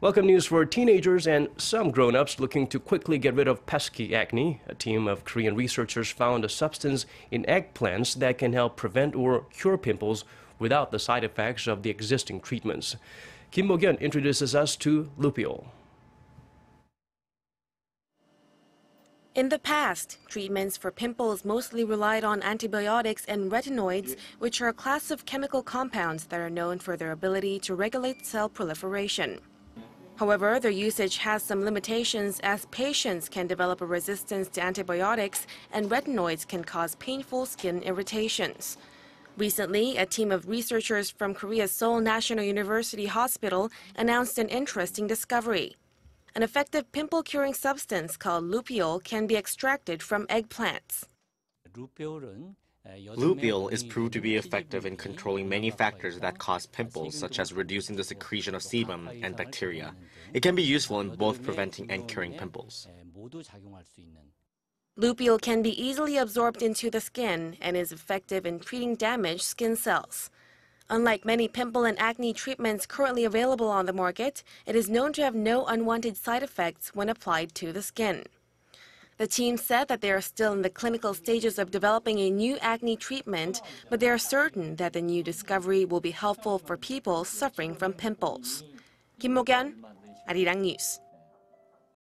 Welcome news for teenagers and some grown-ups looking to quickly get rid of pesky acne. A team of Korean researchers found a substance in eggplants that can help prevent or cure pimples without the side effects of the existing treatments. Mok-yeon introduces us to Lupeol. In the past, treatments for pimples mostly relied on antibiotics and retinoids, which are a class of chemical compounds that are known for their ability to regulate cell proliferation. However, their usage has some limitations as patients can develop a resistance to antibiotics and retinoids can cause painful skin irritations. Recently, a team of researchers from Korea's Seoul National University Hospital announced an interesting discovery. An effective pimple-curing substance called Lupeol can be extracted from eggplants. Lupeol is proved to be effective in controlling many factors that cause pimples, such as reducing the secretion of sebum and bacteria. It can be useful in both preventing and curing pimples. Lupeol can be easily absorbed into the skin and is effective in treating damaged skin cells. Unlike many pimple and acne treatments currently available on the market, it is known to have no unwanted side effects when applied to the skin. The team said that they are still in the clinical stages of developing a new acne treatment, but they are certain that the new discovery will be helpful for people suffering from pimples. Mok-yeon, Arirang News.